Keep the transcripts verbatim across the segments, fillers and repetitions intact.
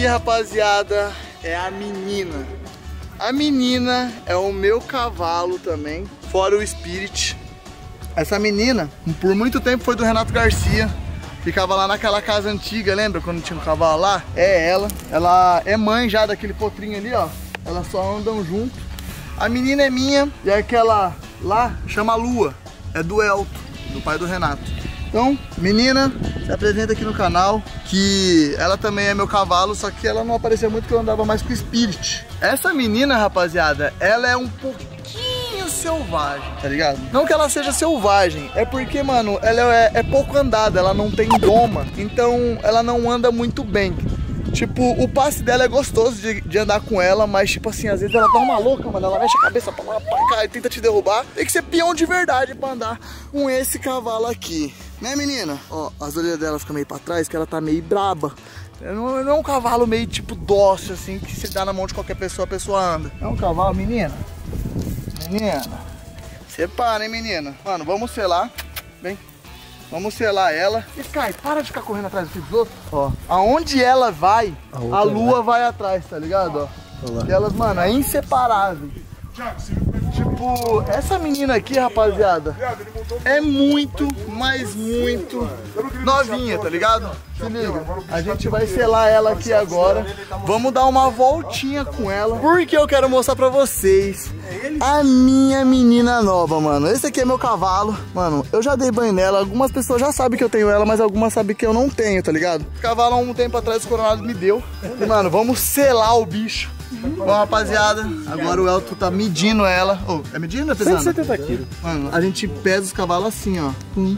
aqui, rapaziada, é a menina. A menina é o meu cavalo também, fora o Spirit. Essa menina, por muito tempo, foi do Renato Garcia. Ficava lá naquela casa antiga, lembra quando tinha um cavalo lá? É ela. Ela é mãe já daquele potrinho ali, ó. Elas só andam junto. A menina é minha e aquela lá chama Lua. É do Elton, do pai do Renato. Então, menina, se apresenta aqui no canal, que ela também é meu cavalo, só que ela não aparecia muito porque eu andava mais com o Spirit. Essa menina, rapaziada, ela é um pouquinho selvagem, tá ligado? Não que ela seja selvagem, é porque, mano, ela é, é pouco andada, ela não tem doma, então ela não anda muito bem. Tipo, o passe dela é gostoso de, de andar com ela, mas tipo assim, às vezes ela dá uma louca, mano, ela mexe a cabeça pra lá, pra cá e tenta te derrubar. Tem que ser peão de verdade pra andar com esse cavalo aqui. Né, menina? Ó, as orelhas dela ficam meio pra trás, que ela tá meio braba. Não, não é um cavalo meio tipo dócil, assim, que se dá na mão de qualquer pessoa, a pessoa anda. É um cavalo, menina? Menina, separa, hein, menina? Mano, vamos selar. Vem. Vamos selar ela. E Sky, para de ficar correndo atrás dos outros. Ó, aonde ela vai, a, a lua vai. vai atrás, tá ligado? Ó. Porque elas, mano, é inseparável. Tipo, essa menina aqui, rapaziada, é muito, mas muito novinha, tá ligado? Se liga, a gente vai selar ela aqui agora. Vamos dar uma voltinha com ela, porque eu quero mostrar pra vocês a minha menina nova, mano. Esse aqui é meu cavalo. Mano, eu já dei banho nela. Algumas pessoas já sabem que eu tenho ela, mas algumas sabem que eu não tenho, tá ligado? Esse cavalo há um tempo atrás o Coronado me deu. E, mano, vamos selar o bicho. Bom, rapaziada, agora o Elton tá medindo ela. Oh, é medindo, é pesando? cento e setenta quilos. Mano, a gente pesa os cavalos assim, ó. Hum.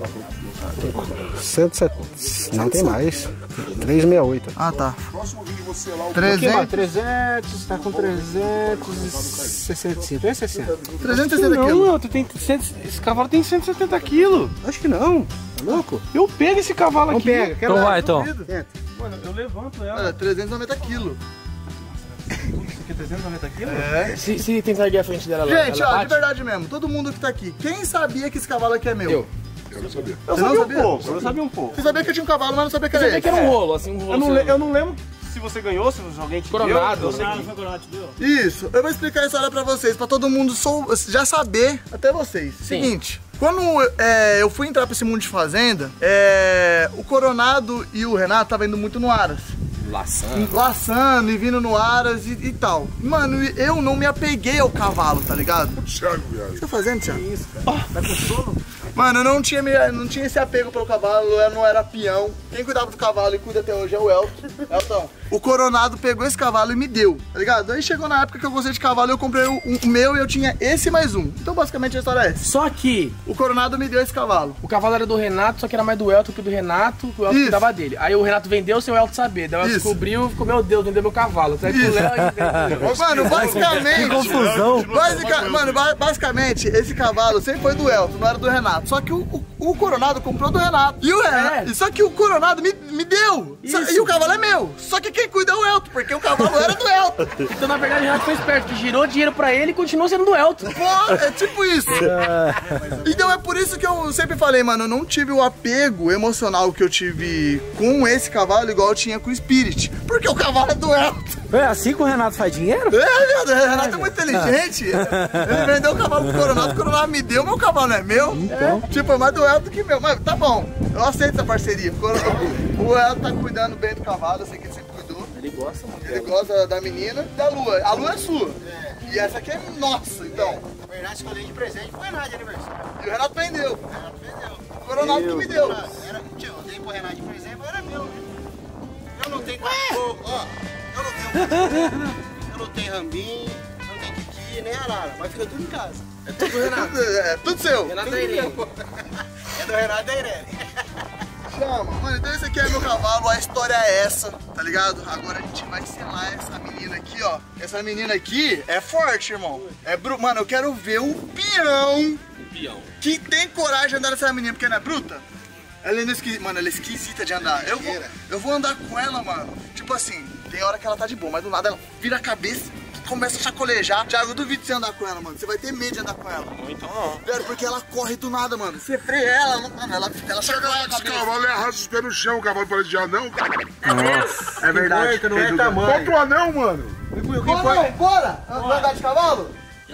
cento e setenta. Não tem mais. trezentos e sessenta e oito. Ah, tá. trezentos. trezentos, tá com trezentos e sessenta e cinco. É sessenta. trezentos e sessenta quilos. Não, tu tem cem, esse cavalo tem cento e setenta quilos. Acho que não. Tá louco? Eu pego esse cavalo aqui. Pega. Então vai, então. Mano, eu levanto ela. Olha, trezentos e noventa quilos. Isso aqui é trezentos e noventa quilos? É. Se, se tentar ir à frente dela, Gente, ela ó, bate? de verdade mesmo, todo mundo que tá aqui, quem sabia que esse cavalo aqui é meu? Eu. Eu não sabia. Eu Você sabia não um sabia? pouco, eu sabia um pouco. Você sabia que eu tinha um cavalo, mas não sabia que Você era sabia ele. que era um rolo, assim, um rolo. Eu não, seu. le- eu não lembro se você ganhou, se alguém te Coronado, deu. Eu sei Coronado, que- foi Coronado te deu. Isso, eu vou explicar a história pra vocês, pra todo mundo sou, já saber, até vocês. Sim. Seguinte, quando é, eu fui entrar pra esse mundo de fazenda, é, o Coronado e o Renato estavam indo muito no Aras. Laçando. Laçando e vindo no Aras e, e tal. Mano, eu não me apeguei ao cavalo, tá ligado? O Thiago, que viado. você tá fazendo, Thiago? Isso, cara. Tá com sono? Mano, eu não tinha, me- não tinha esse apego pelo cavalo, eu não era peão. Quem cuidava do cavalo e cuida até hoje é o Elton. Elton, o Coronado pegou esse cavalo e me deu, tá ligado? Aí chegou na época que eu gostei de cavalo, eu comprei o, o meu e eu tinha esse mais um. Então basicamente a história é essa. Só que O Coronado me deu esse cavalo. o cavalo era do Renato, só que era mais do Elton que do Renato, que o Elton Isso. cuidava dele. Aí o Renato vendeu sem o Elton saber. Daí o Elton Isso. descobriu e ficou, meu Deus, vendeu meu cavalo. Aí pro Isso. Léo e Mano, basicamente... confusão. Basica- mano, ba- basicamente, esse cavalo sempre foi do Elton, não era do Renato. Só que o, o, o Coronado comprou do Renato. E o Renato, É. só que o Coronado me, me deu. Só- Isso. e o cavalo é meu. Só que quem cuida é o Elton, porque o cavalo era do Elton. Então, na verdade, o Renato foi esperto, que girou dinheiro pra ele e continuou sendo do Elton. Pô, é tipo isso. Então é por isso que eu sempre falei, mano, eu não tive o apego emocional que eu tive com esse cavalo igual eu tinha com o Spirit. Porque o cavalo é do Elton. É assim que o Renato faz dinheiro? É, meu Deus, o Renato é muito inteligente. Ele vendeu o cavalo pro Coronado, o Coronado me deu, meu cavalo não é meu. Então. É, tipo, é mais do Elton que meu. Mas tá bom, eu aceito essa parceria. O Coronado- O Elton tá cuidando bem do cavalo, eu sei que ele sempre cuidou. Ele gosta, mano. Ele gosta da menina e da Lua. A Lua é sua. E essa aqui é nossa, então. Na verdade, escolhi de presente, foi nada de aniversário. E o Renato vendeu. O Renato vendeu. O Coronado que me deu. Era, tio, eu dei pro Renato de presente, mas era meu, né? Eu não tenho cachorro, ó. Eu não tenho cachorro, eu não tenho rambinho, eu não tenho titi, nem arara, mas fica tudo em casa. É tudo do Renato. É tudo seu. Renato da Irene. É do Renato da Irene. Chama. Mano, então esse aqui é meu cavalo, a história é essa, tá ligado? Agora a gente vai selar essa menina aqui, ó. Essa menina aqui é forte, irmão. É bru... Mano, eu quero ver o peão Pião. que tem coragem de andar nessa menina, porque ela é bruta. Ela é esquisita, mano, ela é esquisita de andar. Eu vou, eu vou andar com ela, mano. Tipo assim, tem hora que ela tá de boa, mas do nada ela vira a cabeça, começa a chacolejar. Thiago, eu duvido você andar com ela, mano. Você vai ter medo de andar com ela. Não, então não. Velho, porque ela corre do nada, mano. Você freia ela, mano, ela, ela chacoalha a Esse cabeça. cavalo é arrasta os pés no chão, o cavalo parece de anão. Nossa, é verdade. Não é tamanho. Bota o anão, mano. Bora, bora! Vamos andar de cavalo?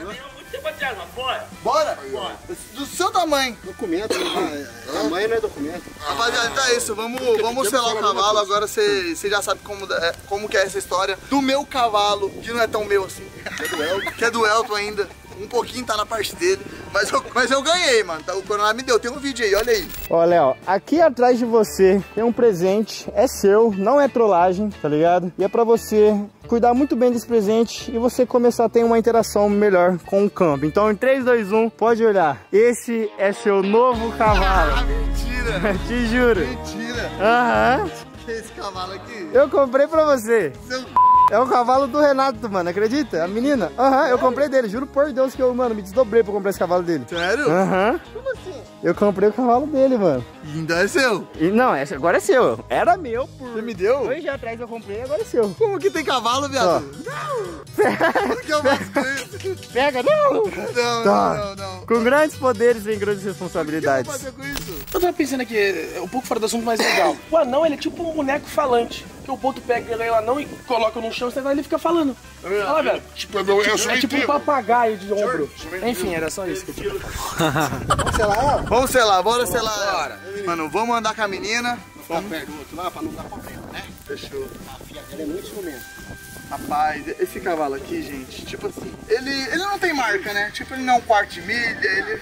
Bora. Bora? Bora. Do seu tamanho. Documento, né? Tamanho não é documento. Rapaziada, então é isso. Vamos, vamos selar o cavalo. Agora você já sabe como, é, como que é essa história do meu cavalo, que não é tão meu assim. Que é do Elton, que é do Elton ainda. Um pouquinho tá na parte dele. Mas eu, mas eu ganhei, mano. O Coronel me deu. Tem um vídeo aí, olha aí. Ó, Léo, aqui atrás de você tem um presente. É seu, não é trollagem, tá ligado? E é pra você cuidar muito bem desse presente e você começar a ter uma interação melhor com o campo. Então, em três, dois, um, pode olhar. Esse é seu novo cavalo. Ah, mentira. Te juro. Mentira. Aham. Que é esse cavalo aqui? Eu comprei pra você. Seu... É o cavalo do Renato, mano, acredita? A menina. Aham, uhum, eu comprei dele. Juro por Deus que eu, mano, me desdobrei pra comprar esse cavalo dele. Sério? Aham. Uhum. Como assim? Eu comprei o cavalo dele, mano. E ainda é seu? E, não, esse agora é seu. Era meu por... Você me deu? Dois dias atrás eu comprei, agora é seu. Como que tem cavalo, viado? Não! Como que eu faço com isso? Pega, não! Não, Tá. não, não, não. Com grandes poderes vem grandes O que eu responsabilidades. vou fazer com isso? Eu tava pensando aqui, é um pouco fora do assunto, mas é legal. O anão, ele é tipo um boneco falante. Que o ponto pega o anão e coloca no chão, você vai ele fica falando. Olha lá, velho. Tipo, eu, eu sou É tipo um inteiro. papagaio de ombro. Enfim, era só isso que eu tinha. Vamos selar? Vamos selar, bora selar. Bora. Mano, vamos andar com a menina. Ficar perto do outro lá pra não dar problema, né? Fechou. A filha dela é muito ciumenta. Rapaz, esse cavalo aqui, gente, tipo assim, ele, ele não tem marca, né? Tipo, ele não é um quarto de milha, ele...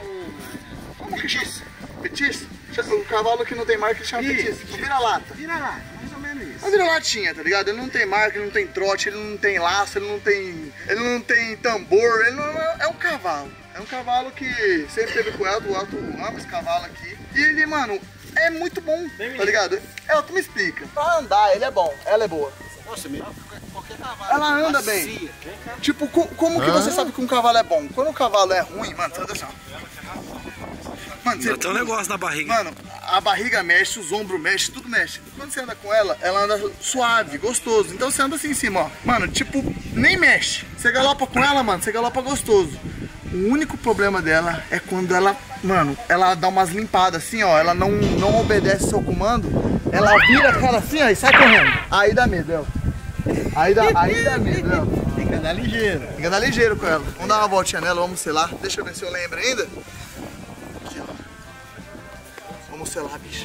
Como que chama? Petiço? O cavalo que não tem marca, ele chama petiço. O vira-lata. Vira lá, mais ou menos isso. É vira-latinha, tá ligado? Ele não tem marca, ele não tem trote, ele não tem laço, ele não tem... Ele não tem tambor, ele não é... É um cavalo. É um cavalo que sempre teve com o Elton, o Elton ama esse cavalo aqui. E ele, mano, é muito bom, tá ligado? Elton, me explica. Pra andar, ele é bom, ela é boa. Nossa, melhor que qualquer cavalo. Ela anda bem. Tipo, co como que você sabe que um cavalo é bom? Quando o cavalo é ruim, mano, você anda assim, ó. Mano, você... Tem um negócio na barriga. Mano, a barriga mexe, os ombros mexem, tudo mexe. Quando você anda com ela, ela anda suave, gostoso. Então você anda assim em cima, ó. Mano, tipo, nem mexe. Você galopa com ela, mano, você galopa gostoso. O único problema dela é quando ela, mano, ela dá umas limpadas assim, ó. Ela não, não obedece seu comando. Ela vira a cara assim, ó, e sai correndo. Aí dá medo, ó. Aí dá, aí dá medo, ó. Tem que andar ligeiro. Tem que andar ligeiro com ela. Vamos dar uma voltinha nela, vamos selar. Deixa eu ver se eu lembro ainda. Aqui, ó. Vamos selar, bicho.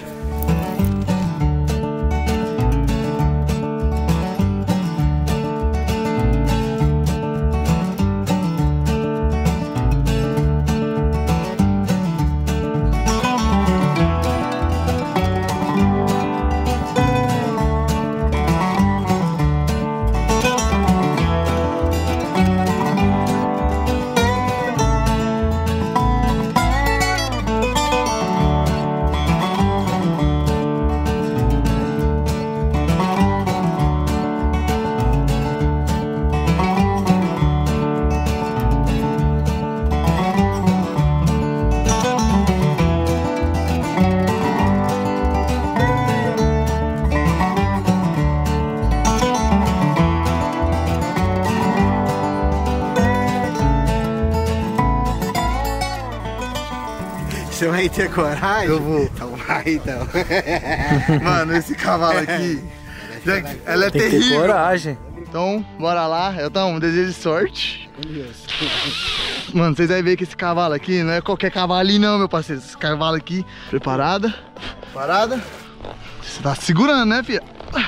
Você vai ter coragem? Eu vou. Então vai, então. Mano, esse cavalo aqui, ela é Tem que ter terrível. coragem. Então, bora lá. Então, um desejo de sorte. Mano, vocês vão ver que esse cavalo aqui não é qualquer cavalinho não, meu parceiro. Esse cavalo aqui, preparada. Parada. Você tá segurando, né, filha?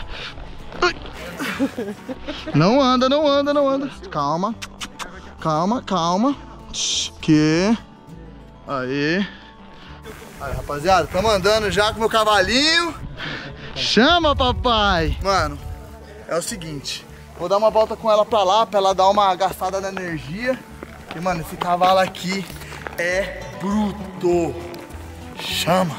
Não anda, não anda, não anda. Calma. Calma, calma. Que? Aí. Aí, rapaziada, tamo andando já com meu cavalinho. Chama, papai. Mano, é o seguinte. Vou dar uma volta com ela pra lá, pra ela dar uma gastada na energia. E, mano, esse cavalo aqui é bruto. Chama.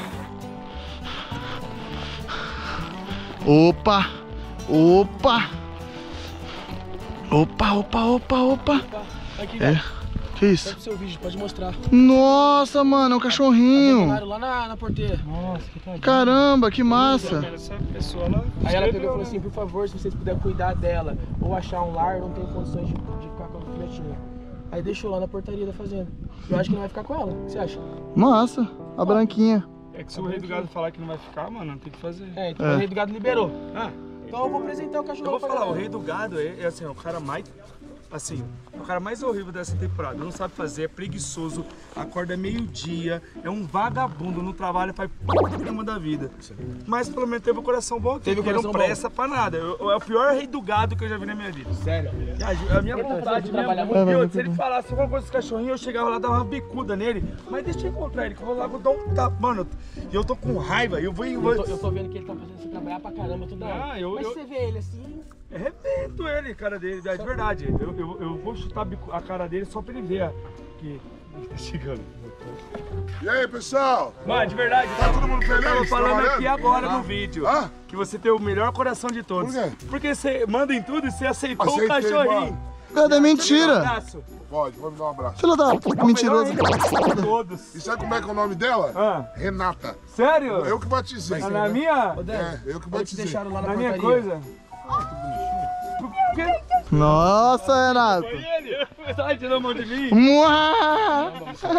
Opa. Opa. Opa, opa, opa, opa. É. Que isso? Pega o seu vídeo, pode mostrar. Nossa, mano, é um cachorrinho. Abandonaram lá na, na porteira. Nossa, que tadinho. Caramba, que massa. Essa pessoa lá. Aí ela pegou e falou assim, por favor, se vocês puderem cuidar dela ou achar um lar, eu não tenho condições de, de ficar com a filhotinha. Aí deixou lá na portaria da fazenda. Eu acho que não vai ficar com ela, o que você acha? Massa, a branquinha. É que se o rei do gado falar que não vai ficar, mano, não tem que fazer. É, então É. o rei do gado liberou. Ah, Então eu vou apresentar o cachorro. eu vou pra falar, o galera. rei do gado é, é assim, é o cara mais, assim, é o cara mais horrível dessa temporada. Não sabe fazer, é preguiçoso, acorda meio-dia, é um vagabundo, não trabalha, faz p*** da vida. Mas pelo menos teve o coração bom aqui, Teve o porque coração não presta pra nada. Eu- eu- é o pior rei do gado que eu já vi na minha vida. Sério. E a, a minha Então, vontade você trabalha mesmo, muito? eu, se ele falasse alguma coisa desse cachorrinho, eu chegava lá, dava uma bicuda nele. Mas deixa eu encontrar ele, que eu vou lá, vou dar um tapa. Mano, e eu tô com raiva, eu vou... Eu vou Eu tô, eu tô vendo que ele tá fazendo você trabalhar pra caramba toda hora. Ah, eu- Mas eu- se você vê ele assim... arrebento ele, cara dele, é de verdade. Eu, eu, eu vou chutar a bicu- a cara dele só pra ele ver que ele tá chegando. E aí, pessoal? Mano, de verdade, Tá todo mundo eu tava feliz? falando trabalhando? aqui agora no vídeo Hã? que você tem o melhor coração de todos. Por quê? Porque você manda em tudo e você aceitou Aceitei, o cachorrinho. mano. Cadê Um mentira? abraço. Pode, pode me dar um abraço. Filho da puta, mentiroso. De todos. E sabe como é que é o nome dela? Ah, Renata. sério? Eu que batizei. Ah, na minha? Ô, Dani, É, eu que eles te batizei. deixaram lá na, Na minha portaria. coisa? Por quê? Nossa, Renato. Foi ele? Sai, tirou a mão de mim? Mua!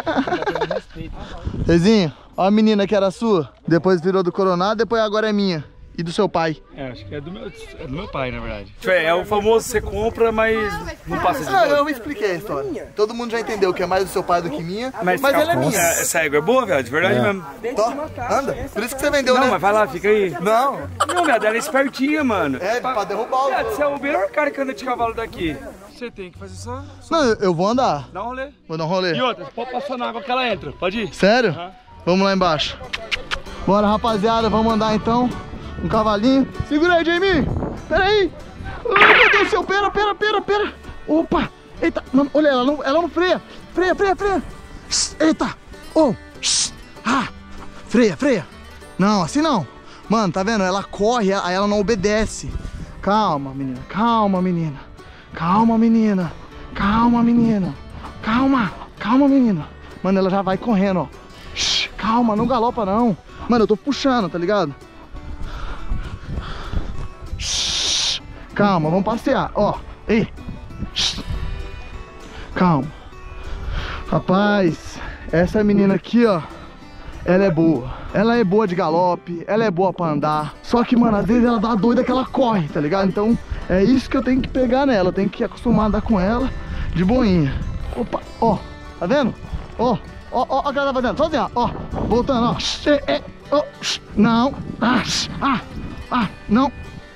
Rezinho, ó a menina que era sua, depois virou do Coronado, depois agora é minha. E do seu pai. É, acho que é do meu, é do meu pai, na verdade. É o famoso você compra, mas não passa de Ah, volta. eu expliquei a história. Todo mundo já entendeu que é mais do seu pai do que minha, mas, Mas, ela é minha. É, essa égua é boa, velho, de verdade mesmo. Tó, anda. Por isso que você vendeu, Não, né? mas vai lá, fica aí. Não, Não, velho, ela é espertinha, mano. é pra derrubar o... Viado, você é o melhor cara que anda de cavalo daqui. Você tem que fazer só, só Não, eu- eu vou andar. dar um rolê. Vou dar um rolê. E outra, você pode passar na água que ela entra, pode ir? Sério? Vamos lá embaixo. Bora, rapaziada, vamos andar então. Um cavalinho. Segura aí, Jamie. Pera aí. Ai, meu Deus do céu. Pera, pera, pera, pera. Opa. Eita. Mano, olha, ela não, ela não freia. Freia, freia, freia. Eita. Oh. Ah. Freia, freia. Não, assim não. Mano, tá vendo? Ela corre, aí ela não obedece. Calma, menina. Calma, menina. Calma, menina. Calma, menina. Calma. Calma, menina. Mano, ela já vai correndo, ó. Calma, não galopa não. Mano, eu tô puxando, tá ligado? Calma, vamos passear, ó. Ei. Calma. Rapaz, essa menina aqui, ó, ela é boa. Ela é boa de galope, ela é boa pra andar. Só que, mano, às vezes ela dá doida que ela corre, tá ligado? Então, é isso que eu tenho que pegar nela. Eu tenho que acostumar a andar com ela de boinha. Opa, ó, tá vendo? Ó, ó, ó, ó o que ela tá fazendo. Sozinha, ó, voltando, ó. É, é, ó, não, ah, ah, ah, não.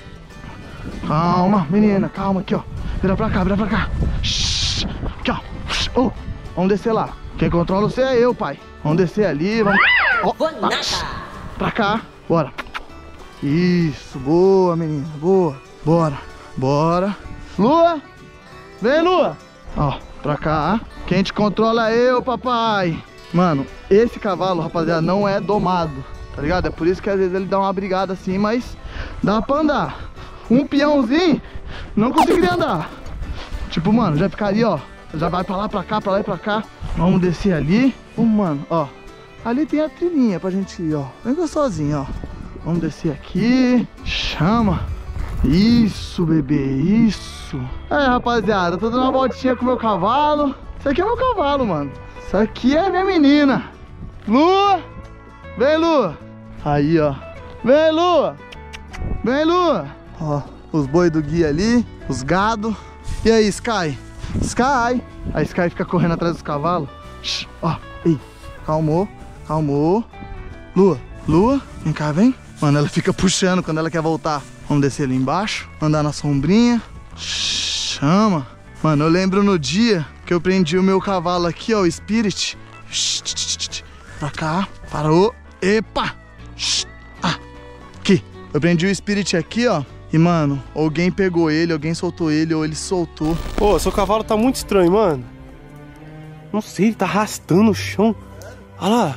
Calma, menina, calma aqui, ó. Vira pra cá, vira pra cá. Aqui, ó. Oh, vamos descer lá. Quem controla você é eu, pai. Vamos descer ali, vamos. Ó, pra cá, bora. Isso, boa, menina, boa. Bora, bora. Lua, vem, Lua. Ó, pra cá. Quem te controla é eu, papai. Mano, esse cavalo, rapaziada, não é domado, tá ligado? É por isso que às vezes ele dá uma brigada assim, mas dá pra andar. Um peãozinho não conseguiria andar. Tipo, mano, já ficaria, ó. Já vai pra lá, pra cá, pra lá e pra cá. Vamos descer ali. Ô, mano, ó. Ali tem a trilhinha pra gente ir, ó. Bem gostosinho, ó. Vamos descer aqui. Chama. Isso, bebê, isso. É, rapaziada, tô dando uma voltinha com o meu cavalo. Isso aqui é meu cavalo, mano. Isso aqui é minha menina. Lua. Vem, Lua. Aí, ó. Vem, Lua. Vem, Lua. Ó, os boi do guia ali, os gado. E aí, Sky? Sky! A Sky fica correndo atrás dos cavalos. Shhh, ó, ei, calmou, calmou. Lua, Lua, vem cá, vem. Mano, ela fica puxando quando ela quer voltar. Vamos descer ali embaixo, andar na sombrinha. Shhh, chama. Mano, eu lembro no dia que eu prendi o meu cavalo aqui, ó, o Spirit. Shhh, pra cá, parou. Epa! Shhh, ah, aqui. Eu prendi o Spirit aqui, ó. E, mano, alguém pegou ele, alguém soltou ele, ou ele soltou. Pô, seu cavalo tá muito estranho, mano. Não sei, ele tá arrastando o chão. Olha lá.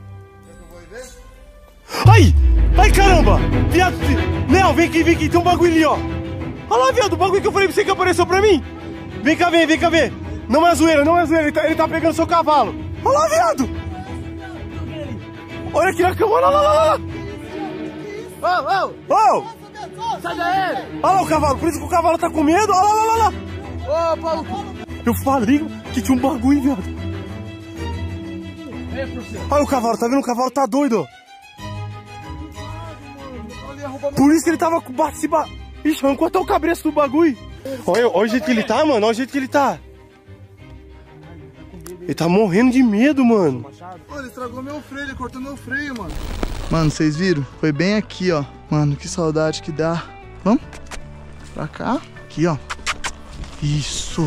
Ai! Ai, caramba! Viado, Léo, vem aqui, vem aqui, tem um bagulho ali, ó. Olha lá, viado, o bagulho que eu falei pra você que apareceu pra mim. Vem cá ver, vem cá ver. Não é zoeira, não é zoeira. Ele tá, ele tá pegando seu cavalo. Olha lá, viado. Olha aqui na cama, olha lá, olha lá. Ô, ô! Ô! Sai daí! Olha lá o cavalo, por isso que o cavalo tá com medo. Olha lá, olha lá, olha lá. Ô, Paulo! Eu falei que tinha um bagulho, viado. Vem por cima. Olha o cavalo, tá vendo? O cavalo tá doido. Por isso que ele tava com se ba... Ixi, arrancou até o cabreço do bagulho. Olha, olha o jeito que ele tá, mano. Olha o jeito que ele tá. Ele tá morrendo de medo, mano. Pô, ele estragou meu freio, ele cortou meu freio, mano. Mano, vocês viram? Foi bem aqui, ó. Mano, que saudade que dá. Vamos? Pra cá. Aqui, ó. Isso.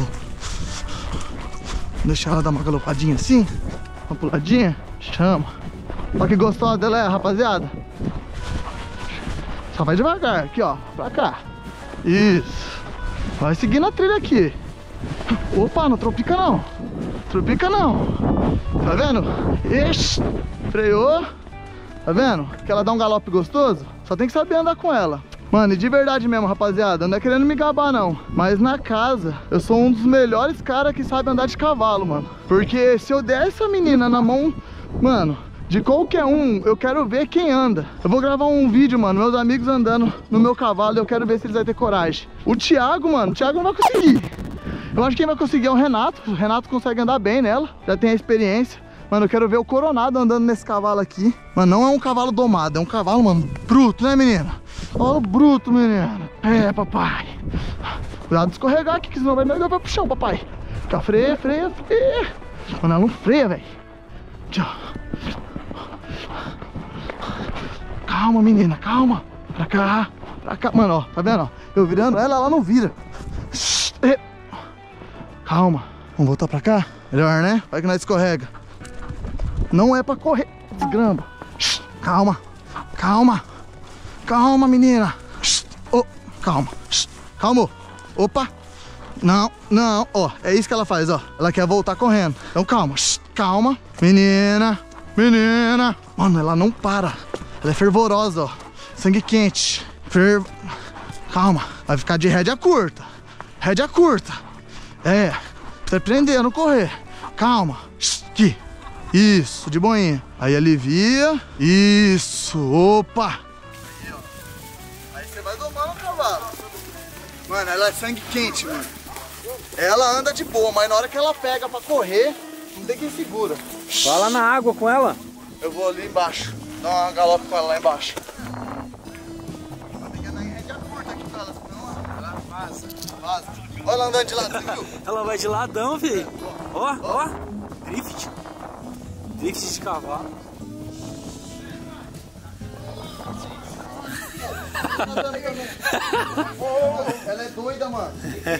Vou deixar ela dar uma galopadinha assim. Uma puladinha. Chama. Olha que gostosa dela é, rapaziada. Só vai devagar. Aqui, ó. Pra cá. Isso. Vai seguindo a trilha aqui. Opa, não tropica não. Tropica não. Tá vendo? Ixi. Freou. Tá vendo? Que ela dá um galope gostoso. Só tem que saber andar com ela. Mano, e de verdade mesmo, rapaziada, não é querendo me gabar não, mas na casa eu sou um dos melhores caras que sabe andar de cavalo, mano. Porque se eu der essa menina na mão, mano, de qualquer um, eu quero ver quem anda. Eu vou gravar um vídeo, mano, meus amigos andando no meu cavalo e eu quero ver se eles vão ter coragem. O Thiago, mano, o Thiago não vai conseguir. Eu acho que quem vai conseguir é o Renato. O Renato consegue andar bem nela, já tem a experiência. Mano, eu quero ver o Coronado andando nesse cavalo aqui. Mano, não é um cavalo domado, é um cavalo, mano, bruto, né, menina? Olha o bruto, menina. É, papai. Cuidado de escorregar aqui, que senão vai me levar pro chão, papai. Fica, freia, freia, freia. Mano, ela não freia, velho. Tchau. Calma, menina, calma. Pra cá, pra cá. Mano, ó, tá vendo, ó? Eu virando ela, ela não vira. Calma. Vamos voltar pra cá? Melhor, né? Vai que nós escorrega. Não é pra correr. Desgramba. Calma. Calma. Calma, menina. Oh, calma. Calma. Opa. Não, não. Ó, é isso que ela faz, ó. Ela quer voltar correndo. Então calma. Calma. Menina. Menina. Mano, ela não para. Ela é fervorosa, ó. Sangue quente. Fer... Calma. Vai ficar de rédea curta. Rédea curta. É. Você aprender a não correr. Calma. Aqui. Isso, de boinha. Aí alivia. Isso. Opa. Aí, ó. Aí você vai domando o cavalo. Mano, ela é sangue quente, mano. Ela anda de boa, mas na hora que ela pega pra correr, não tem quem segura. Vai lá na água com ela. Eu vou ali embaixo. Dar uma galope com ela lá embaixo. Tem que andar em rédea curta aqui pra ela, senão ela vaza. Vaza. Olha ela andando de lado, viu? Ela vai de ladão, filho. Ó, ó. Drift. Drift de cavalo. Ela é doida, mano.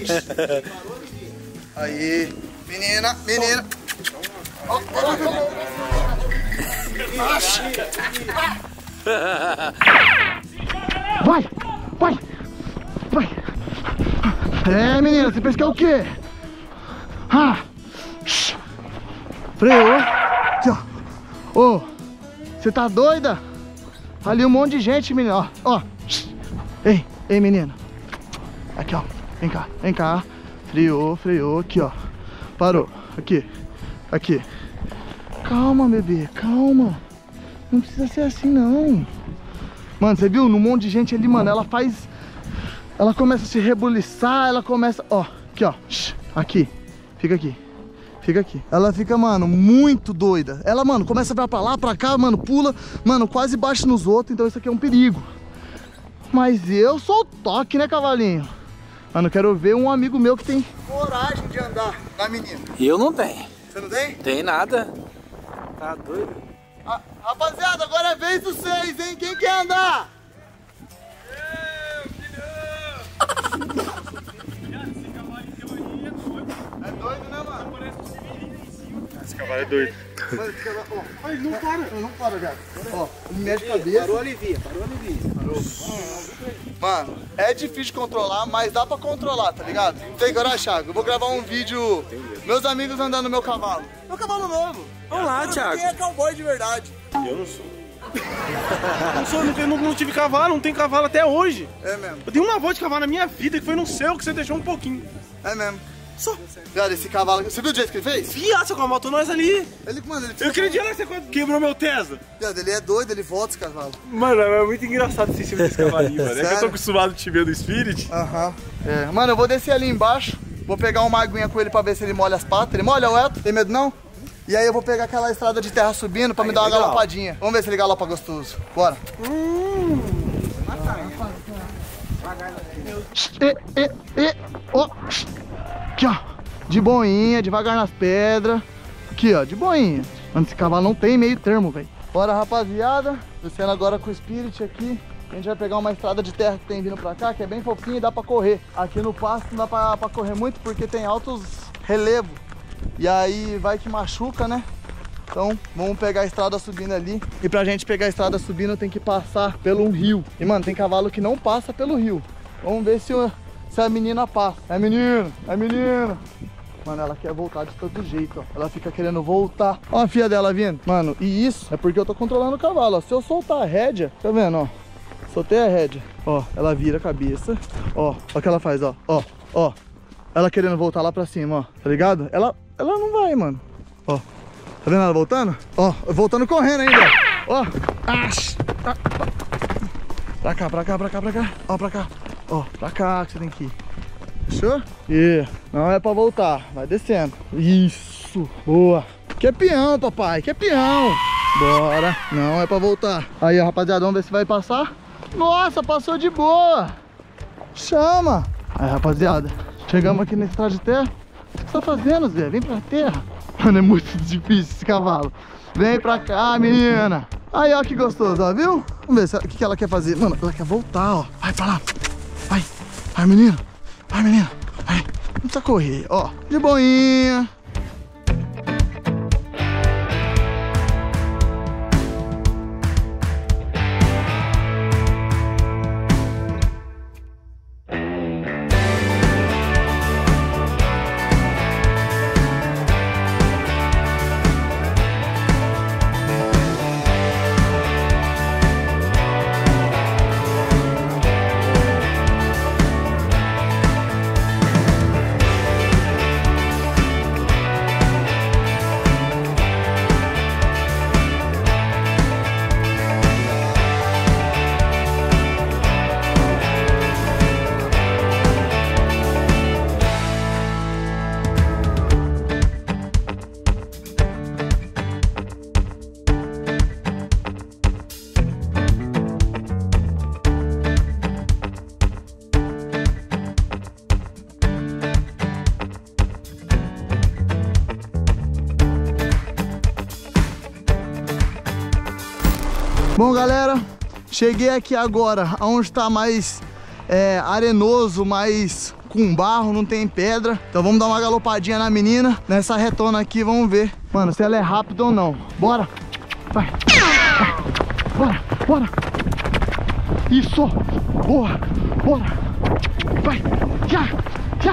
Aí, menina, menina. Ó, ó, ó. Vai, vai, vai. É, menina, você pensa que é o quê? Ah. Freou. Aqui, ó. Ô, você tá doida? Ali um monte de gente, menina, ó, ó. Ei, ei, menina. Aqui, ó. Vem cá, vem cá. Freou, freou. Aqui, ó. Parou. Aqui. Aqui. Calma, bebê. Calma. Não precisa ser assim, não. Mano, você viu? Num monte de gente ali, mano. Ela faz... Ela começa a se rebuliçar. Ela começa... Ó. Aqui, ó. Aqui. Fica aqui. Fica aqui. Ela fica, mano, muito doida. Ela, mano, começa a vir pra lá, pra cá, mano, pula. Mano, quase bate nos outros. Então isso aqui é um perigo. Mas eu sou o toque, né, cavalinho? Mano, eu quero ver um amigo meu que tem coragem de andar na menina. Eu não tenho. Você não tem? Tem nada. Tá doido? Ah, rapaziada, agora é vez dos seis, hein? Quem quer andar? É doido, né, mano? Esse cavalo é doido. Mano, esse cavalo... Ó, ele não para. Ele não para, velho. Ó, ele mexe a cabeça. Parou, alivia. Parou, alivia. Parou. Mano, é difícil de controlar, mas dá pra controlar, tá ligado? Tem coragem, Thiago? Eu vou gravar um vídeo, meus amigos andando no meu cavalo. Meu cavalo novo. Vamos lá, Thiago. Quem é cowboy de verdade? Eu não sou. Não sou, não, tenho, não, não tive cavalo, não tenho cavalo até hoje. É mesmo. Eu tenho uma avó de cavalo na minha vida que foi no seu que você deixou um pouquinho. É mesmo. Só. Viado, esse cavalo... Você viu o jeito que ele fez? Viado, você matou nós ali. Ele, mano, ele... Eu acredito que você quebrou meu Tesla. Viado, ele é doido, ele volta esse cavalo. Mano, é muito engraçado esse cima desse cavalinho, mano. É que eu Sério? tô acostumado a te ver no Spirit. Aham. É. Mano, eu vou descer ali embaixo. Vou pegar uma aguinha com ele pra ver se ele molha as patas. Ele molha o Eto? Tem medo não? E aí eu vou pegar aquela estrada de terra subindo pra Aí, me dar uma legal. galopadinha. Vamos ver se ele galopa gostoso. Bora. Hum. E, e, e, ó. Aqui, ó. De boinha, devagar nas pedras. Aqui, ó, de boinha. Mano, esse cavalo não tem meio termo, velho. Bora, rapaziada. Descendo agora com o Spirit aqui. A gente vai pegar uma estrada de terra que tem vindo pra cá, que é bem fofinha e dá pra correr. Aqui no pasto não dá pra, pra correr muito porque tem altos relevos. E aí vai que machuca, né? Então vamos pegar a estrada subindo ali. E pra gente pegar a estrada subindo tem que passar pelo um rio. E mano, tem cavalo que não passa pelo rio. Vamos ver se, o, se a menina passa. É menino, é menina. Mano, ela quer voltar de todo jeito, ó. Ela fica querendo voltar. Ó a filha dela vindo. Mano, e isso é porque eu tô controlando o cavalo, ó. Se eu soltar a rédea, tá vendo, ó? Soltei a rédea. Ó, ela vira a cabeça. Ó, ó o que ela faz, ó. Ó, ó. Ela querendo voltar lá pra cima, ó. Tá ligado? Ela, ela não vai, mano. Ó. Tá vendo ela voltando? Ó, voltando correndo ainda. Ó. Ash. Ah. Pra cá, pra cá, pra cá, pra cá. Ó, pra cá. Ó, pra cá que você tem que ir. Fechou? E não é pra voltar. Vai descendo. Isso. Boa. Que é peão, papai. Que é peão. Bora. Não é pra voltar. Aí, ó, rapaziada, vamos ver se vai passar. Nossa, passou de boa. Chama. Aí, rapaziada, chegamos aqui na estrada de terra. O que você tá fazendo, Zé? Vem pra terra. Mano, é muito difícil esse cavalo. Vem pra cá, menina. Aí, ó, que gostoso, ó, viu? Vamos ver se, o que, que ela quer fazer. Mano, ela quer voltar, ó. Vai pra lá. Vai. Vai, menina. Vai, menina. Vai. Não precisa correr, ó. De boinha. Bom, galera, cheguei aqui agora onde está mais é, arenoso, mais com barro, não tem pedra. Então vamos dar uma galopadinha na menina nessa retona aqui, vamos ver, mano, se ela é rápida ou não. Bora, vai, bora, bora. Isso, boa, bora, vai, já, já.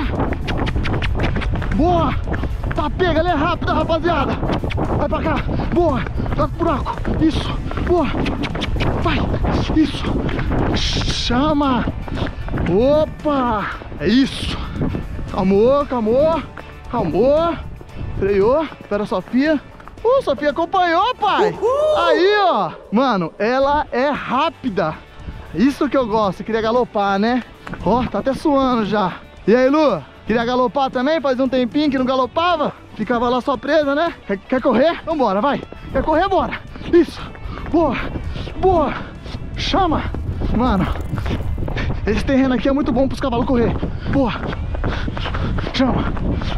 Boa, tá pega, ela é rápida, rapaziada. Vai pra cá, boa, vai pro buraco, isso, boa, vai, isso, chama, opa, é isso, calmou, calmou, calmou, freou, espera a Sofia, uh, Sofia acompanhou, pai, uhul. Aí, ó, mano, ela é rápida, isso que eu gosto, queria galopar, né, ó, tá até suando já, e aí, Lu? Queria galopar também, faz um tempinho que não galopava. Ficava lá só presa, né? Quer, quer correr? Então bora, vai. Quer correr? Bora. Isso. Boa. Boa. Chama. Mano, esse terreno aqui é muito bom pros cavalos correr. Boa. Chama.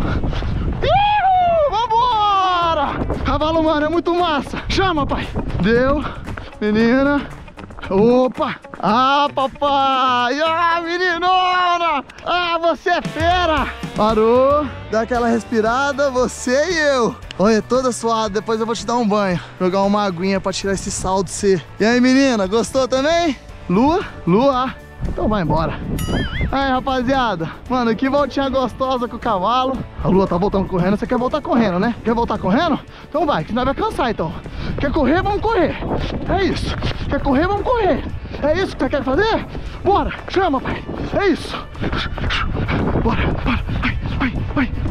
Ihu! Vambora. Cavalo, mano, é muito massa. Chama, pai. Deu. Menina. Opa! Ah, papai! Ah, meninona! Ah, você é fera! Parou, dá aquela respirada, você e eu. Olha, toda suada, depois eu vou te dar um banho. Jogar uma aguinha pra tirar esse sal de você. E aí, menina, gostou também? Lua? Lua! Então vai embora. Aí, rapaziada, mano, que voltinha gostosa com o cavalo. A Lua tá voltando correndo, você quer voltar correndo, né? Quer voltar correndo? Então vai, que nós vai cansar, então. Quer correr? Vamos correr. É isso. Quer correr? Vamos correr. É isso que você quer fazer? Bora, chama, pai. É isso. Bora, bora. Vai, vai, vai.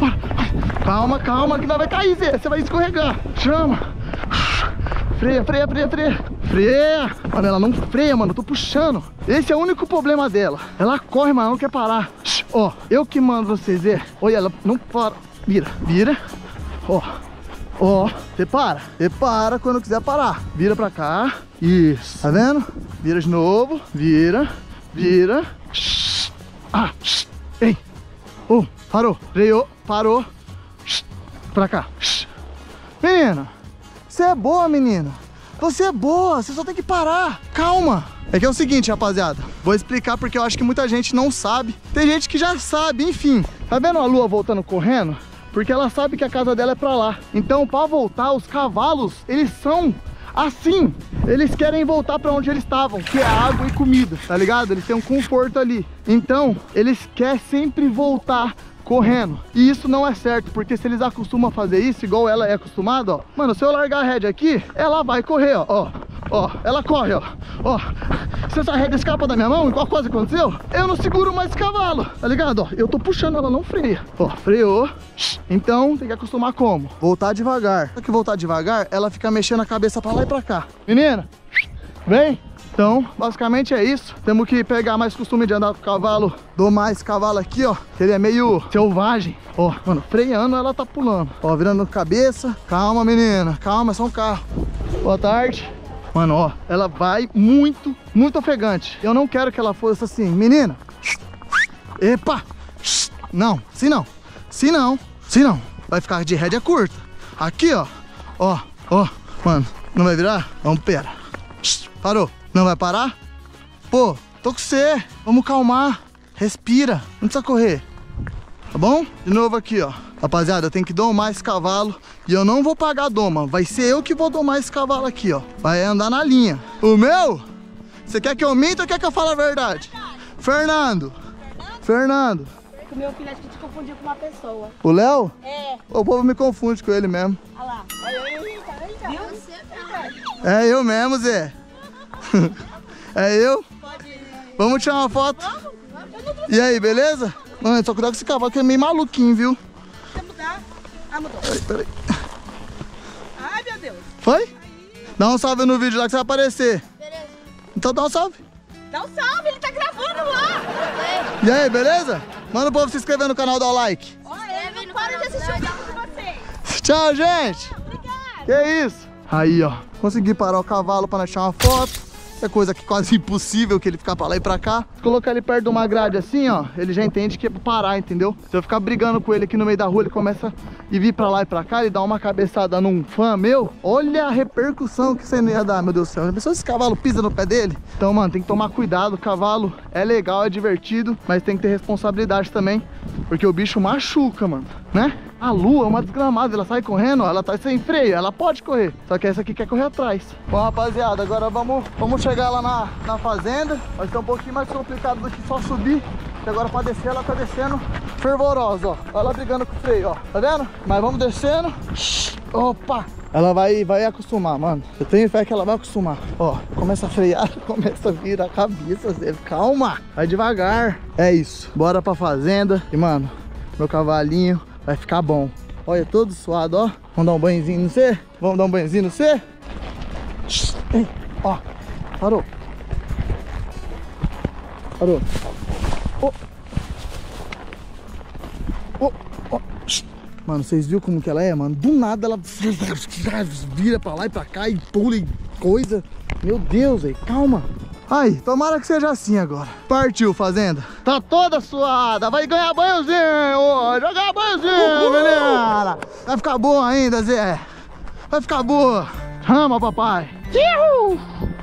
Calma, calma, que não vai cair, Zé. Você vai escorregar. Chama. Freia, freia, freia, freia. Freia. Mano, ela não freia, mano. Eu tô puxando. Esse é o único problema dela. Ela corre, mas ela não quer parar. Ó, eu que mando vocês, Zé. Olha, ela não para. Vira, vira. Ó, ó. Você para. Você para quando quiser parar. Vira pra cá. Isso. Tá vendo? Vira de novo. Vira. Vira. Ah. Ei. Um. Parou. Freou. Parou. Pra cá. Menina. Você é boa, menina. Você é boa. Você só tem que parar. Calma. É que é o seguinte, rapaziada. Vou explicar porque eu acho que muita gente não sabe. Tem gente que já sabe, enfim. Tá vendo a Lua voltando correndo? Porque ela sabe que a casa dela é pra lá. Então, pra voltar, os cavalos, eles são assim. Eles querem voltar pra onde eles estavam, que é água e comida, tá ligado? Eles têm um conforto ali. Então, eles querem sempre voltar correndo. E isso não é certo, porque se eles acostumam a fazer isso, igual ela é acostumada, ó. Mano, se eu largar a rédea aqui, ela vai correr, ó. Ó, ó, ela corre, ó. Ó, se essa rédea escapa da minha mão, igual coisa aconteceu, eu não seguro mais esse cavalo, tá ligado? Ó, eu tô puxando, ela não freia. Ó, freou. Então, tem que acostumar como? Voltar devagar. Só que voltar devagar, ela fica mexendo a cabeça pra lá e pra cá. Menina, vem. Então, basicamente é isso. Temos que pegar mais costume de andar com o cavalo. Domar esse cavalo aqui, ó. Que ele é meio selvagem. Ó, mano, freando, ela tá pulando. Ó, virando cabeça. Calma, menina. Calma, é só um carro. Boa tarde. Mano, ó, ela vai muito, muito ofegante. Eu não quero que ela fosse assim. Menina. Epa. Não, se não. Se não. Se não. Vai ficar de rédea curta. Aqui, ó. Ó, ó. Mano, não vai virar? Vamos, pera. Parou. Não vai parar? Pô, tô com você. Vamos calmar. Respira. Não precisa correr. Tá bom? De novo aqui, ó. Rapaziada, eu tenho que domar esse cavalo. E eu não vou pagar a doma. Vai ser eu que vou domar esse cavalo aqui, ó. Vai andar na linha. O meu? Você quer que eu minta ou quer que eu fale a verdade? Fernando. Fernando. Fernando. O meu filho acho que te confundiu com uma pessoa. O Léo? É. O povo me confunde com ele mesmo. Olha lá. Eita, viu? É eu mesmo, Zé. É eu? Vamos tirar uma foto? E aí, beleza? Mano, só cuidado com esse cavalo que é meio maluquinho, viu? Deixa eu mudar. Ah, mudou. Peraí, peraí. Ai, meu Deus. Foi? Dá um salve no vídeo lá que você vai aparecer. Beleza. Então dá um salve. Dá um salve, ele tá gravando lá. E aí, beleza? Manda o povo se inscrever no canal, dar o like. Olha, ele não para de assistir o vídeo de vocês. Tchau, gente. Obrigada. Que isso? Aí, ó. Consegui parar o cavalo pra nós tirar uma foto. É coisa que quase impossível que ele ficar pra lá e pra cá. Se colocar ele perto de uma grade assim, ó, ele já entende que é pra parar, entendeu? Se eu ficar brigando com ele aqui no meio da rua, ele começa a vir pra lá e pra cá, ele dá uma cabeçada num fã meu. Olha a repercussão que você não ia dar, meu Deus do céu. Já pensou se esse cavalo pisa no pé dele? Então, mano, tem que tomar cuidado. O cavalo é legal, é divertido, mas tem que ter responsabilidade também, porque o bicho machuca, mano, né? A Lua é uma desgramada, ela sai correndo, ó, ela tá sem freio, ela pode correr, só que essa aqui quer correr atrás. Bom, rapaziada, agora vamos, vamos chegar lá na, na fazenda. Vai ser um pouquinho mais complicado do que só subir, que agora pra descer ela tá descendo fervorosa, ó. Olha ela brigando com o freio, ó, tá vendo? Mas vamos descendo. Opa! Ela vai, vai acostumar, mano. Eu tenho fé que ela vai acostumar. Ó, começa a frear, começa a virar a cabeça, Zé. Calma, vai devagar. É isso, bora pra fazenda. E, mano, meu cavalinho vai ficar bom. Olha, todo suado, ó. Vamos dar um banhozinho no C? Vamos dar um banhozinho no C? Ei, ó, parou. Parou. Oh. Oh, oh. Mano, vocês viram como que ela é, mano? Do nada ela vira pra lá e pra cá e pula e coisa. Meu Deus, aí, calma. Ai, tomara que seja assim agora. Partiu, fazenda. Tá toda suada. Vai ganhar banhozinho hoje. Vai ganhar banhozinho, menina. Vai ficar boa ainda, Zé. Vai ficar boa. Chama, papai. Uhul.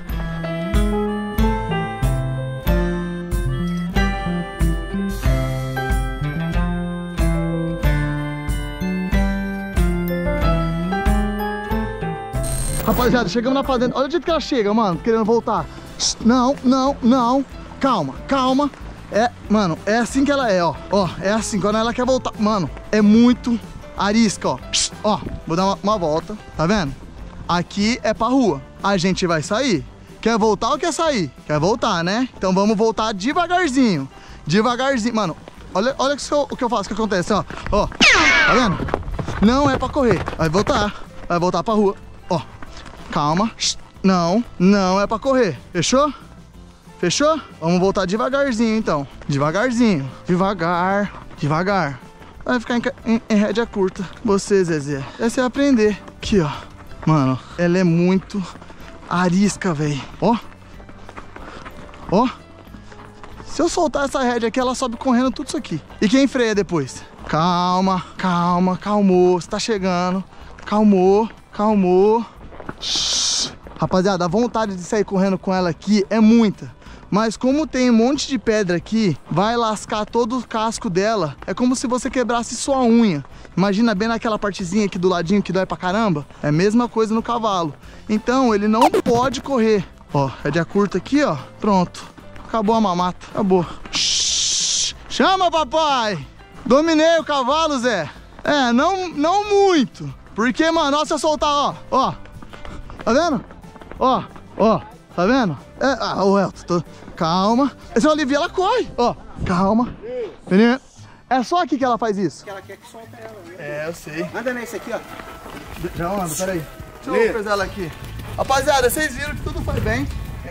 Rapaziada, chegamos na fazenda. Olha o jeito que ela chega, mano, querendo voltar. Não, não, não. Calma, calma. É, mano, é assim que ela é, ó. Ó, é assim, quando ela quer voltar. Mano, é muito arisca, ó. Ó, vou dar uma, uma volta, tá vendo? Aqui é pra rua. A gente vai sair. Quer voltar ou quer sair? Quer voltar, né? Então vamos voltar devagarzinho. Devagarzinho. Mano, olha, olha o que eu faço, o que acontece, ó. Ó, tá vendo? Não é pra correr. Vai voltar. Vai voltar pra rua. Ó. Calma. Não. Não é pra correr. Fechou? Fechou? Vamos voltar devagarzinho, então. Devagarzinho. Devagar. Devagar. Vai ficar em, em, em rédea curta. Você, Zezé. É você aprender. Aqui, ó. Mano, ela é muito arisca, velho. Ó. Ó. Se eu soltar essa rédea aqui, ela sobe correndo tudo isso aqui. E quem freia depois? Calma, calma, calmou. Você tá chegando. Calmou, calmou. Shhh. Rapaziada, a vontade de sair correndo com ela aqui é muita. Mas como tem um monte de pedra aqui, vai lascar todo o casco dela. É como se você quebrasse sua unha. Imagina bem naquela partezinha aqui do ladinho que dói pra caramba. É a mesma coisa no cavalo. Então ele não pode correr. Ó, rédea curta aqui, ó. Pronto. Acabou a mamata. Acabou. Shhh. Chama, papai! Dominei o cavalo, Zé. É, não, não muito. Porque, mano, ó, se eu soltar, ó. Ó. Tá vendo? Ó, ó. Tá vendo? É, ah, o Elton, tô... calma. Se eu aliviar, ela corre. Ó, calma. Menina, é só aqui que ela faz isso? Que ela quer que solta ela, né? É, eu sei. Anda nesse aqui, ó. Já anda, peraí. Deixa eu coisar ela aqui. Rapaziada, vocês viram que tudo foi bem.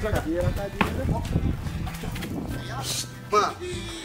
Mano,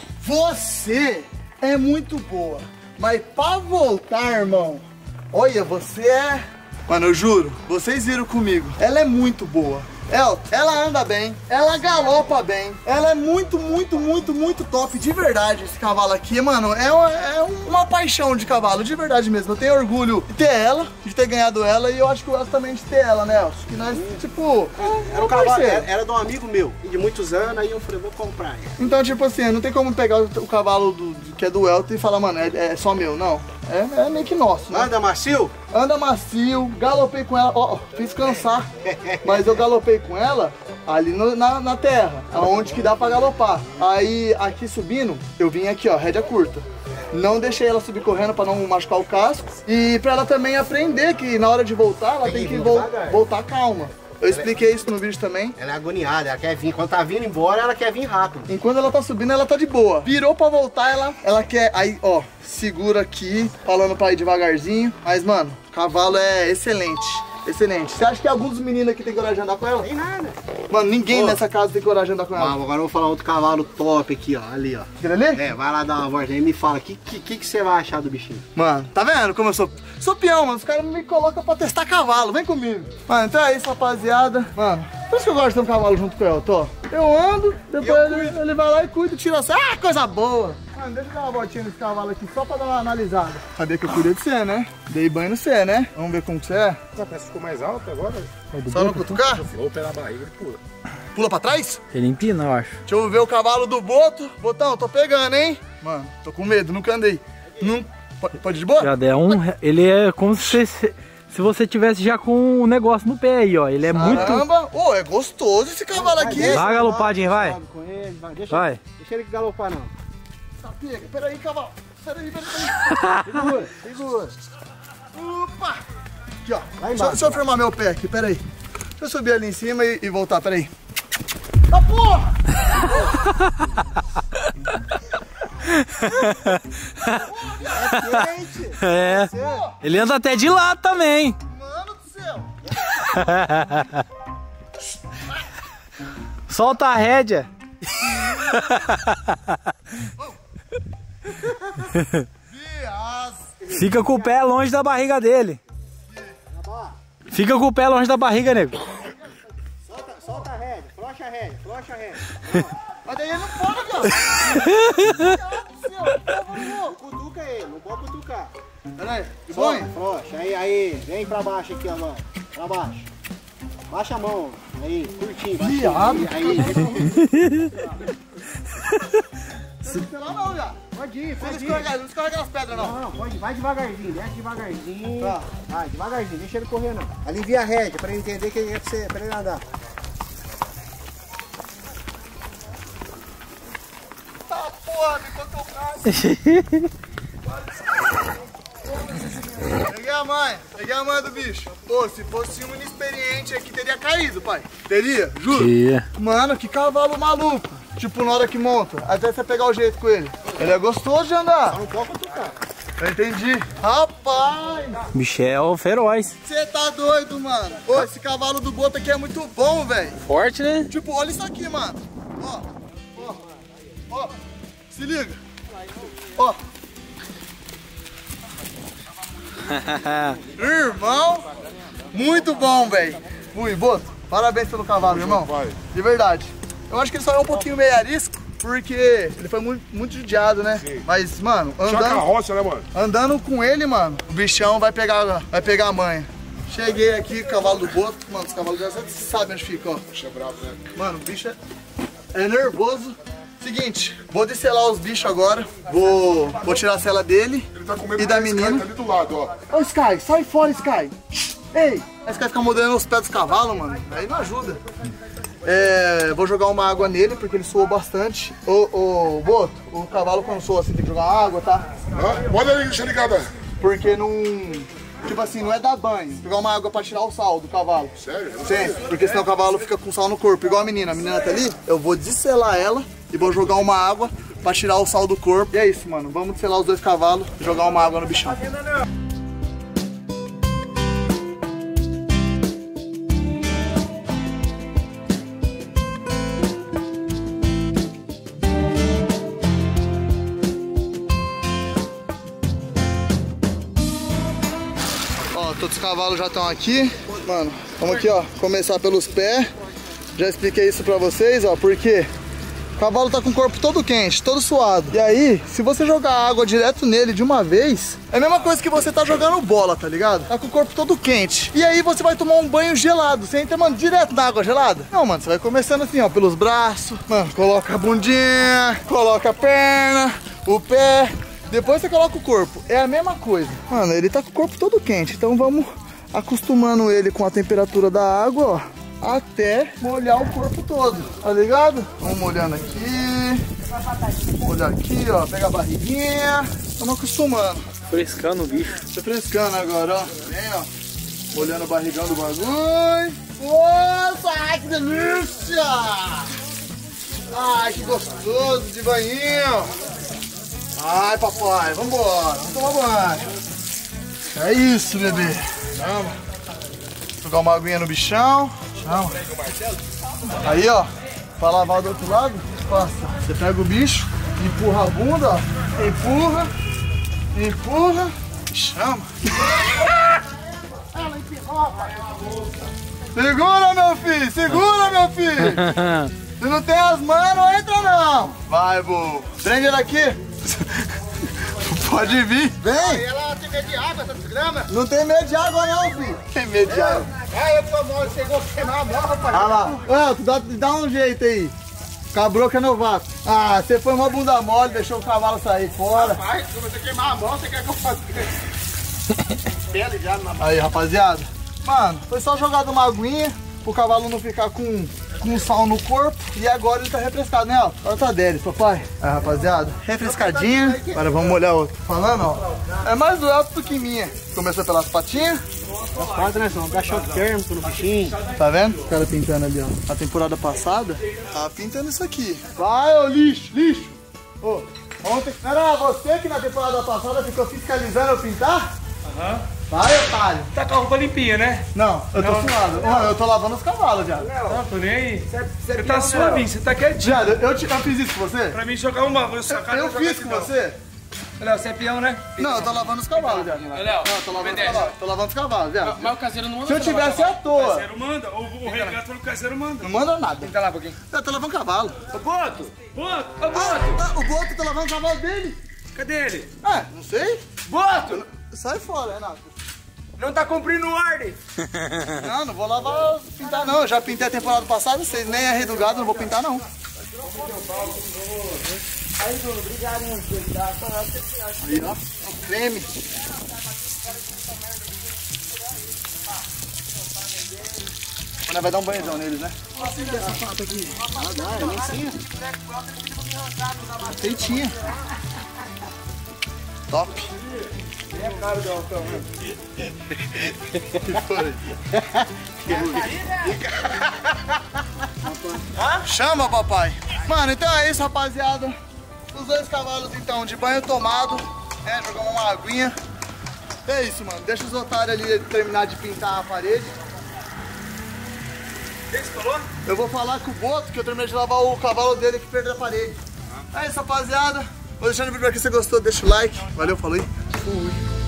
você é muito boa. Mas pra voltar, irmão, olha, você é... Mano, eu juro, vocês viram comigo. Ela é muito boa. Ela, ela anda bem, ela galopa bem, ela é muito, muito, muito, muito top, de verdade, esse cavalo aqui, mano, é, é uma paixão de cavalo, de verdade mesmo. Eu tenho orgulho de ter ela, de ter ganhado ela, e eu acho que o Elcio também de ter ela, né, Elcio? Que nós, tipo, é, era, um cavalo, era, era de um amigo meu, de muitos anos, aí eu falei, vou comprar. Então, tipo assim, não tem como pegar o, o cavalo do, que é do Elton e falar, mano, é, é só meu, não. É, é meio que nosso, né? Anda macio? Anda macio, galopei com ela, ó, fiz cansar, mas eu galopei com ela ali no, na, na terra, aonde que dá pra galopar. Aí aqui subindo, eu vim aqui, ó, rédea curta. Não deixei ela subir correndo pra não machucar o casco e pra ela também aprender que na hora de voltar, ela tem que vo voltar calma. Eu expliquei isso no vídeo também. Ela é agoniada, ela quer vir. Quando tá vindo embora, ela quer vir rápido. Enquanto ela tá subindo, ela tá de boa. Virou pra voltar, ela, ela quer... Aí, ó, segura aqui, falando pra ir devagarzinho. Mas, mano, o cavalo é excelente. Excelente. Você acha que alguns meninos aqui tem coragem de andar com ela? Tem nada. Mano, ninguém Ô, nessa casa tem coragem de andar com ela. Agora eu vou falar outro cavalo top aqui, ó. Ali, ó. Aquele ali? É, vai lá dar uma volta aí e me fala, o que, que, que você vai achar do bichinho? Mano, tá vendo como eu sou... Sou peão, mano. Os caras me colocam pra testar cavalo. Vem comigo. Mano, então é isso, rapaziada. Mano, por isso que eu gosto de ter um cavalo junto com o Elton, ó. Eu ando, depois ele, ele vai lá e cuida e tira assim. Ah, coisa boa. Mano, deixa eu dar uma voltinha nesse cavalo aqui só pra dar uma analisada. Sabia que eu cuidei de você, né? Dei banho no você, né? Vamos ver como que você é. A peça ficou mais alta agora? Só no cutucar? Ou o pé na barriga, ele pula. Pula pra trás? Ele empina, eu acho. Deixa eu ver o cavalo do Boto. Botão, tô pegando, hein? Mano, tô com medo, nunca andei. Não... Pode, pode ir de boa? Já der um... Ele é como se você... Se você tivesse já com o negócio no pé aí, ó. Ele é muito... Caramba! Ô, oh, é gostoso esse cavalo aqui. Vai galopadinho, vai. Com ele, vai. Deixa, vai. Deixa ele galopar, não. Tá, pega. Peraí, cavalo. Peraí, peraí, peraí. Segura, segura. Opa! Aqui, ó. Lá Deixa, embaixo, deixa eu firmar meu pé aqui, peraí. Deixa eu subir ali em cima e, e voltar, peraí. Tá, porra! É, ele anda até de lado também. Mano do céu! Solta a rédea. Fica com o pé longe da barriga dele. Fica com o pé longe da barriga, nego. Solta, solta a rédea, flocha a rédea, flocha a rédea. Mas daí ele não pode, cara. Cutuca ele, não pode cutucar. Peraí, Solta, flocha, aí, aí, vem pra baixo aqui agora, pra baixo. Baixa a mão, aí, curtinho. Viado. Aí, Não, não, já. pode ir, Não pode ir. escorrega, não escorrega as pedras, não. Não, não, pode, vai devagarzinho, desce devagarzinho. Tá. Vai, devagarzinho, deixa ele correr não. Alivia a rédea pra ele entender que é pra, você, pra ele andar. Tá, porra, me contou o caso. Peguei a mãe, peguei a mãe do bicho. Pô, se fosse um inexperiente aqui, teria caído, pai. Teria? Juro. Tia. Mano, que cavalo maluco. Tipo, na hora que monta, até você pegar o jeito com ele. Ele é gostoso de andar. Não pode cutucar. Eu entendi. Rapaz! Michel feroz. Você tá doido, mano? Ô, esse cavalo do Boto aqui é muito bom, velho. Forte, né? Tipo, olha isso aqui, mano. Ó, ó, ó. Se liga. Ó. Irmão, muito bom, velho. Ui, Boto, parabéns pelo cavalo, irmão. De verdade. Eu acho que ele só é um pouquinho meio arisco, porque ele foi muito, muito judiado, né? Sim. Mas, mano, andando, carroça, né, mano? andando com ele, mano, o bichão vai pegar, vai pegar a manha. Cheguei aqui, cavalo do Boto. Mano, os cavalos já sabem onde fica, ó. O bicho é bravo, né? Mano, o bicho é, é nervoso. Seguinte, vou descelar os bichos agora. Vou, vou tirar a cela dele Ele tá com medo e da Sky, menina. tá ali do lado, ó. Ô, Sky, sai fora, Sky. Ei, a Sky fica mudando os pés dos cavalos, mano. Aí não ajuda. É, vou jogar uma água nele, porque ele suou bastante. Ô, ô, Boto, o cavalo quando soa assim tem que jogar uma água, tá? Ah, pode aí, deixa ligada. Porque não... Tipo assim, não é dar banho. Jogar uma água pra tirar o sal do cavalo. Sério? Sim, porque senão o cavalo fica com sal no corpo. Igual a menina. A menina tá ali, eu vou desselar ela e vou jogar uma água pra tirar o sal do corpo. E é isso, mano. Vamos desselar os dois cavalos e jogar uma água no bichão. Todos os cavalos já estão aqui. Mano, vamos aqui, ó, começar pelos pés. Já expliquei isso pra vocês, ó, porque o cavalo tá com o corpo todo quente, todo suado. E aí, se você jogar água direto nele de uma vez, é a mesma coisa que você tá jogando bola, tá ligado? Tá com o corpo todo quente. E aí você vai tomar um banho gelado. Você entra, mano, direto na água gelada? Não, mano, você vai começando assim, ó, pelos braços. Mano, coloca a bundinha, coloca a perna, o pé. Depois você coloca o corpo, é a mesma coisa. Mano, ele tá com o corpo todo quente, então vamos acostumando ele com a temperatura da água, ó, até molhar o corpo todo, tá ligado? Vamos molhando aqui, molhar aqui, ó, pega a barriguinha, vamos acostumando. Frescando o bicho. Tô frescando agora, ó, vem, ó, molhando o barrigão do bagulho. Nossa, ai que delícia! Ai, que gostoso de banhinho! Ai, papai, vambora, vamos tomar banho. É isso, bebê. Vamos. Jogar uma aguinha no bichão. Vamos. Aí, ó, pra lavar do outro lado, passa. Você pega o bicho, empurra a bunda, ó. Empurra, empurra, chama. Segura, meu filho, segura, meu filho. Se não tem as mãos, não entra, não. Vai, bobo. Prende ele aqui. Pode vir, vem! E ela tem medo de água, essa desgrama? Não tem medo de água não, filho! Tem medo de água! Ah, eu tô mal, chegou a queimar a mão, rapaz! Olha lá! Ah, tu dá, dá um jeito aí! Cabroco é novato! Ah, você foi uma bunda mole, deixou o cavalo sair fora! Rapaz, se você queimar a mão, você quer que eu faça? Pele já na mão! Aí, rapaziada! Mano, foi só jogado uma aguinha pro cavalo não ficar com, com sal no corpo. E agora ele tá refrescado, né? Ó, agora tá deles, papai. Aí, rapaziada, refrescadinha. Agora vamos molhar outro. Falando, ó. É mais do alto do que minha. Começou pelas patinhas. As patas, né? São um caixote térmico no bichinho. Tá vendo? O cara pintando ali, ó. A temporada passada, tava pintando isso aqui. Vai, ô lixo, lixo. Ô, ontem... Não era você que na temporada passada ficou fiscalizando eu pintar? Aham. Uhum. Vai, otário. Tá com a roupa limpinha, né? Não, eu tô Não. suado. Não, eu tô lavando os cavalos, já. Não, tô nem aí. Você tá suavinho, você tá quietinho. Viado, eu, te- eu fiz isso com você? Pra mim jogar uma eu sua cara. Eu fiz com você? Léo, você é peão, né? Não, eu tô lavando os cavalos, viado. Não, Léo, eu tô lavando os cavalos. Tô lavando os cavalos, viado. mas o caseiro não manda Se eu você lavar tivesse à O toa, caseiro manda, o, o regato pelo caseiro manda. não manda nada. Tá lá um pouquinho. Eu tô lavando cavalo. Ô, Boto! Boto, ô Ah, Boto, ah, o Boto tá lavando o cavalo dele? cadê ele? É, não sei. Boto! Sai fora, Renato. Não tá cumprindo ordem! Não, não vou lavar, pintar não. Eu já pintei a temporada passada, vocês nem é redugado, não vou pintar não. Aí, ó, o creme. Agora vai dar um banhozão neles, né? Essa pata aqui. Ah, dá, é lencinha. Feitinha. Top. É caro do altão, né? Chama, papai. Mano, então é isso, rapaziada. Os dois cavalos, então, de banho tomado. né? Jogamos uma aguinha. É isso, mano. Deixa os otários ali terminar de pintar a parede. O que você falou? Eu vou falar com o Boto que eu terminei de lavar o cavalo dele que perdeu a parede. É isso, rapaziada. Vou deixando o vídeo aqui se você gostou. Deixa o like. Valeu, falou aí. Fui.